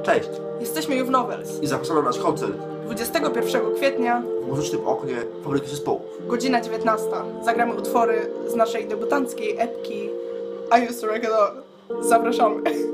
Cześć Jesteśmy Youth Novels. i zapraszamy na nasz koncert 21 kwietnia, w muzycznym oknie Fabryki Zespołów. godzina 19. Zagramy utwory z naszej debiutanckiej epki I Used to Rock It All. Zapraszamy.